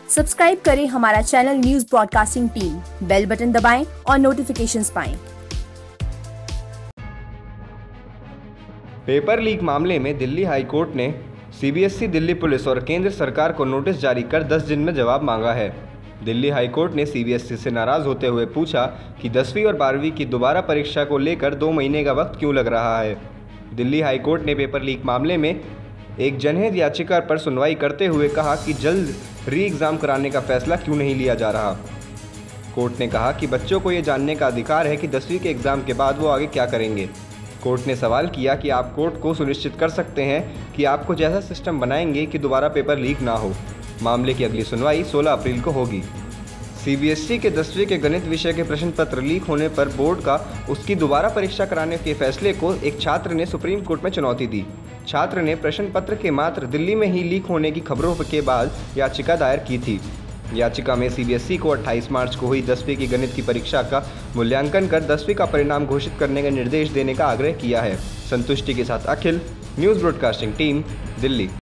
Subscribe करें हमारा channel news broadcasting team, bell button दबाएं और नोटिफिकेशंस पाएं। पेपर लीक मामले में दिल्ली हाई कोर्ट ने सीबीएसई, दिल्ली पुलिस और केंद्र सरकार को नोटिस जारी कर 10 दिन में जवाब मांगा है। दिल्ली हाई कोर्ट ने सीबीएसई से नाराज होते हुए पूछा कि 10वीं और 12वीं की दोबारा परीक्षा को लेकर 2 महीने का वक्त क्यों लग रहा है। दिल्ली हाई कोर्ट ने पेपर लीक मामले में एक जनहित याचिका पर सुनवाई करते हुए कहा कि जल्द री एग्ज़ाम कराने का फैसला क्यों नहीं लिया जा रहा। कोर्ट ने कहा कि बच्चों को ये जानने का अधिकार है कि 10वीं के एग्ज़ाम के बाद वो आगे क्या करेंगे। कोर्ट ने सवाल किया कि आप कोर्ट को सुनिश्चित कर सकते हैं कि आपको जैसा सिस्टम बनाएंगे कि दोबारा पेपर लीक ना हो। मामले की अगली सुनवाई 16 अप्रैल को होगी। सीबीएसई के 10वीं के गणित विषय के प्रश्न पत्र लीक होने पर बोर्ड का उसकी दोबारा परीक्षा कराने के फैसले को एक छात्र ने सुप्रीम कोर्ट में चुनौती दी। छात्र ने प्रश्न पत्र के मात्र दिल्ली में ही लीक होने की खबरों के बाद याचिका दायर की थी। याचिका में सीबीएसई को 28 मार्च को हुई 10वीं की गणित की परीक्षा का मूल्यांकन कर 10वीं का परिणाम घोषित करने का निर्देश देने का आग्रह किया है। संतुष्टि के साथ Akhil, news broadcasting team, Delhi.